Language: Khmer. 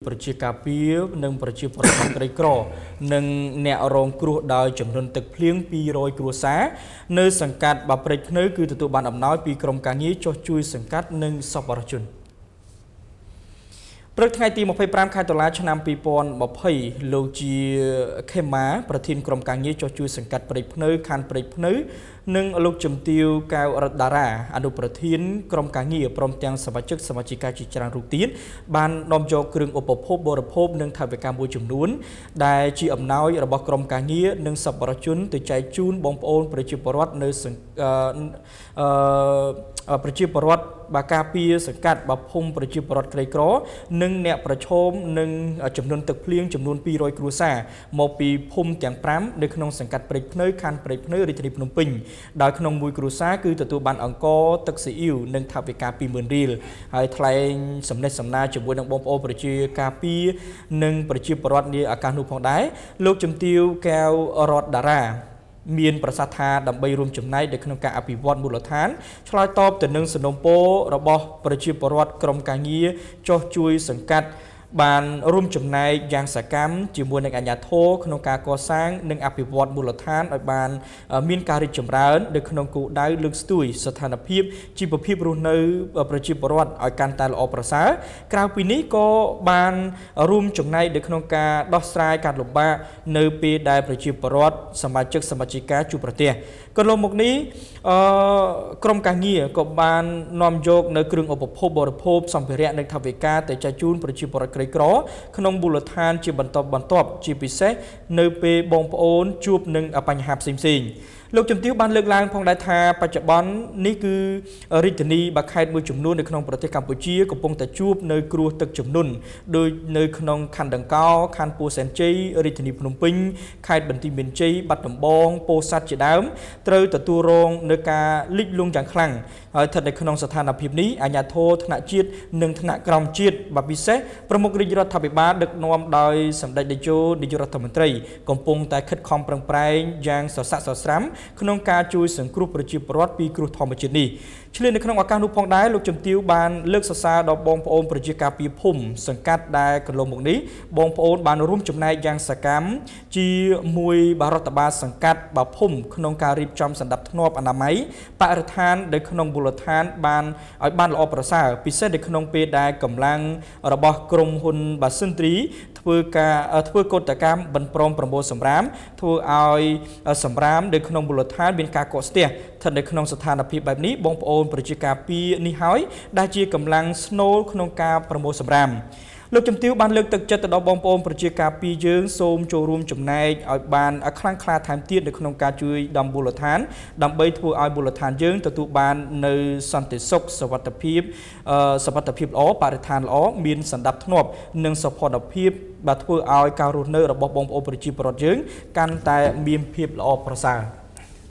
ប្រជាការពារនិងប្រជាពលរដ្ឋក្រីក្រនិងអ្នករងគ្រោះដោយចំនួនទឹកភ្លៀង200គ្រួសារនៅសង្កាត់បាព្រៃភ្នៅគឺទទួលបានអំណោយពីក្រុមការងារចុះជួយសង្កាត់និងសប្បុរសជនព្រឹកថ្ងៃទី25ខែតុលាឆ្នាំ2020លោកជាខេម៉ាប្រធានក្រុមការងារចុះជួយសង្កាត់ព្រៃភ្នៅខណ្ឌព្រៃភ្នៅនិងលោកជំទាវកៅរតតារាអនុប្រធានក្រុមការងារព្រមទាំងសមាជិកសមាជិកាជាច្រើនរូបទៀតបាននាំយកគ្រឿងឧបភោគបរិភោគនិងថវិកាមួយចំនួនដែលជាអំណោយរបស់ក្រុមការងារនិងសប្បុរសជនទៅចែកជូនបងប្អូនប្រជាពលរដ្ឋនៅប្រជាពលរដ្ឋបាការពារសង្កាត់បាភូមិប្រជាពលរដ្ឋក្រីក្រនិងអ្នកប្រឈមនឹងចំនួនទឹកភ្លៀងចំនួន200គ្រួសារមកពីភូមិទាំង5នៅក្នុងសង្កាត់ព្រៃភ្នៅខណ្ឌព្រៃភ្នៅរាជធានីភ្នំពេញដោយក្នុងមួយគ្រួសារគឺទទួលបានអង្ករទឹកស៊ីអ៊ីវនិងថវិកា 20000 រៀលហើយថ្លែងសម្ដេចសម្ដារជាមួយនឹងបងប្អូនប្រជាការពារនិងប្រជាពលរដ្ឋនាឱកាសនោះផងដែរលោកជំទាវកែវរតតារាមានប្រសាសន៍ថាដើម្បីរួមចំណែកនៅក្នុងការអភិវឌ្ឍមូលដ្ឋានឆ្លើយតបទៅនឹងសំណូមពររបស់ប្រជាពលរដ្ឋក្រុមការងារចុះជួយសង្កាត់បានរួមចំណែកយ៉ាងសកម្មជាមួយនឹងអាជ្ញាធរក្នុងការកសាងនិងអភិវឌ្ឍមូលដ្ឋានឲ្យបានមានការរីកចម្រើននៅក្នុងគោលដៅលើកស្ទួយស្ថានភាពជីវភាពរស់នៅប្រជាពលរដ្ឋឲ្យកាន់តែល្អប្រសើរក្រៅពីនេះក៏បានរួមចំណែកនៅក្នុងការដោះស្រាយការលំបាកនៅពេលដែលប្រជាពលរដ្ឋសមាជិកសមាជិកាជួបប្រទះកន្លងមកនេះក្រុមការងារក៏បាននាំយកនៅគ្រឿងឧបភោគបរិភោគសម្ភារៈនិងថវិកាទៅចែកជូនប្រជាពលរដ្ឋក្រីក្រក្នុងមូលដ្ឋានជាបន្តបន្ទាប់ជាពិសេសនៅពេលបងប្អូនជួបនឹងបញ្ហាផ្សេងៗលោកជំទាវបានលើកឡើងផងដែរថាបច្ចុប្បន្ននេះគឺរាជធានីបាខេត្តមួយចំនួននៅក្នុងប្រទេសកម្ពុជាកំពុងតែជួបនៅគ្រោះទឹកជំនន់ដោយនៅក្នុងខណ្ឌដង្កោខណ្ឌពោធិ៍សែនជ័យរាជធានីភ្នំពេញខេត្តបន្ទាយមានជ័យបាត់ដំបងពោធិ៍សាត់ជាដើមត្រូវទទួលរងនឹងការលិចលង់យ៉ាងខ្លាំងហើយស្ថិតនៅក្នុងស្ថានភាពនេះអាជ្ញាធរថ្នាក់ជាតិនិងថ្នាក់ក្រោមជាតិបាពិសេសប្រមុខរាជរដ្ឋាភិបាលដឹកនាំដោយសម្ដេចតេជោនាយករដ្ឋមន្ត្រីកំពុងតែខិតខំប្រឹងប្រែងយ៉ាងសស្រាក់សស្រាំក្នុងការជួយសង្គ្រោះប្រជាពលរដ្ឋពីគ្រោះធម្មជាតិនេះឆ្លៀននៅក្នុងឱកាសនោះផងដែរលោកជំទាវបានលើកសរសើរដល់បងប្អូនប្រជាការពារភូមិសង្កាត់ដែលកន្លងមកនេះបងប្អូនបានរួមចំណែកយ៉ាងសកម្មជាមួយរដ្ឋបាលសង្កាត់បាភូមិក្នុងការរៀបចំសណ្ដាប់ធ្នាប់អនាម័យបរិស្ថាននៅក្នុងមូលដ្ឋានបានឲ្យបានល្អប្រសើរពិសេសនៅក្នុងពេលដែលកម្លាំងរបស់ក្រុមហ៊ុនបាសិនទ្រីធ្វើកោតកម្មបន្ព្រមប្រមូលសម្រាមធ្វើឲ្យសម្រាមនៅក្នុងមូលដ្ឋានមានការកកស្ទះស្ថិតនៅក្នុងស្ថានភាពបែបនេះបងប្អូនប្រជាការពារនេះហើយដែលជាកម្លាំងស្នូលក្នុងការប្រមូលសម្រាមលោកជំទាវបានលើកទឹកចិត្តទៅដល់បងប្អូនប្រជាការពារយើងសូមចូលរួមចំណែកឲ្យបានខ្លាំងក្លាថែមទៀតនៅក្នុងការជួយដល់មូលដ្ឋានដើម្បីធ្វើឲ្យមូលដ្ឋានយើងទទួលបាននៅសន្តិសុខសុវត្ថិភាពល្អបរិស្ថានល្អមានសណ្ដាប់ធ្នាប់និងសុខភាពបាទធ្វើឲ្យការរស់នៅរបស់បងប្អូនប្រជាពលរដ្ឋយើងកាន់តែមានភាពល្អប្រសើរ